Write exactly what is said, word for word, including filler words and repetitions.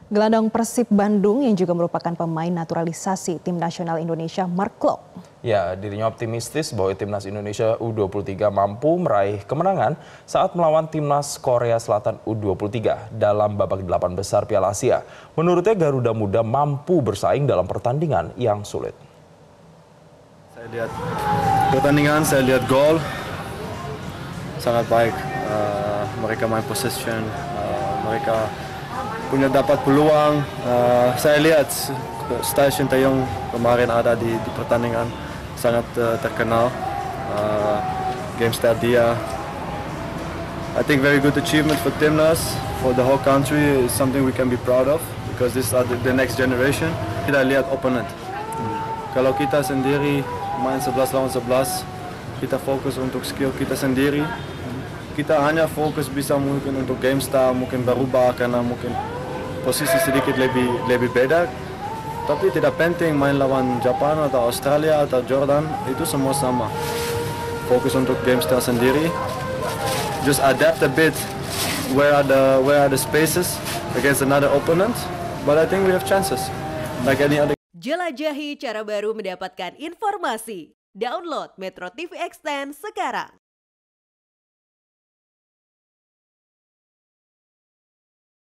Gelandang Persib Bandung yang juga merupakan pemain naturalisasi tim nasional Indonesia Mark Klok. Ya, dirinya optimistis bahwa timnas Indonesia U dua puluh tiga mampu meraih kemenangan saat melawan timnas Korea Selatan U dua puluh tiga dalam babak delapan besar Piala Asia. Menurutnya Garuda Muda mampu bersaing dalam pertandingan yang sulit. Saya lihat pertandingan, saya lihat gol sangat baik. Uh, mereka main possession, uh, mereka punya dapat peluang. Uh, saya lihat style Sintayong kemarin ada di, di pertandingan sangat uh, terkenal. Uh, game style dia. I think very good achievement for Timnas, for the whole country is something we can be proud of because this are the, the next generation. Kita lihat opponent. Hmm. Kalau kita sendiri main sebelas lawan sebelas, kita fokus untuk skill kita sendiri. Kita hanya fokus bisa mungkin untuk game style, mungkin berubah karena mungkin posisi sedikit lebih lebih beda. Tapi tidak penting main lawan Jepang atau Australia atau Jordan, itu semua sama. Fokus untuk game style sendiri. Just adapt a bit where are the where are the spaces against another opponent. But I think we have chances like any other. Jelajahi cara baru mendapatkan informasi. Download Metro T V Extend sekarang.